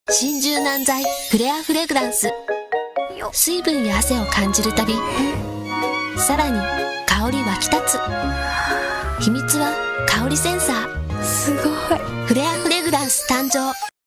新柔軟剤フレアフレグランス。水分や汗を感じるたび、さらに香り湧き立つ。秘密は香りセンサー。すごい。フレアフレグランス誕生。